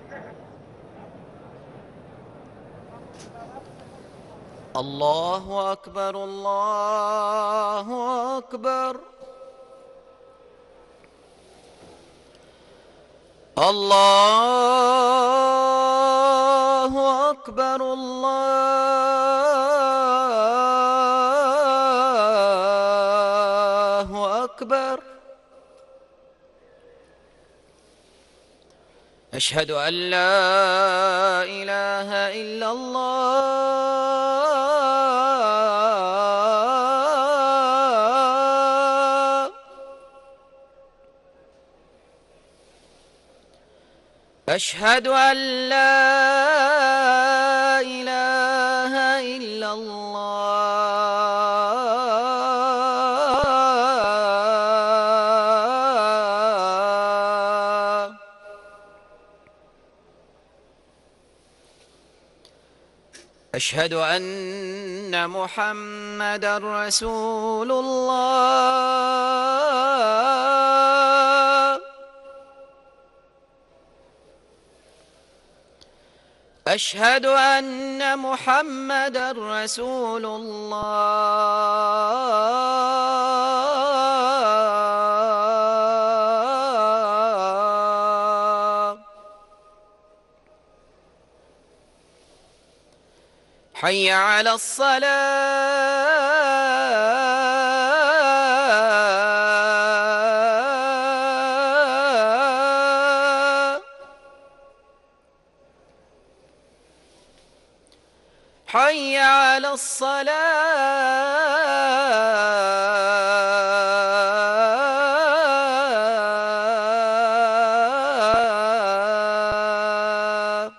الله أكبر الله أكبر. الله أكبر الله أكبر. أشهد أن لا إله إلا الله. أشهد أن لا إله إلا الله. أشهد أن محمدًا رسول الله. أشهد أن محمدًا رسول الله. حي على الصلاة. حي على الصلاة.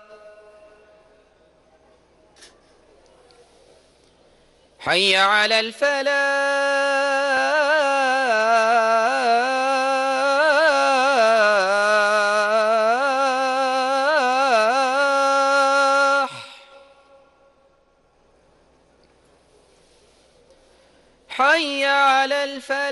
حي على الفلاح. حي على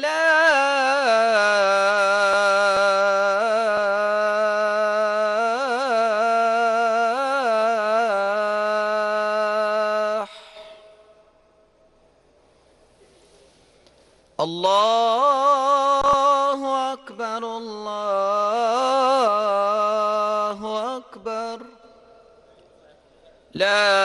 الفلاح. الله أكبر الله أكبر. لا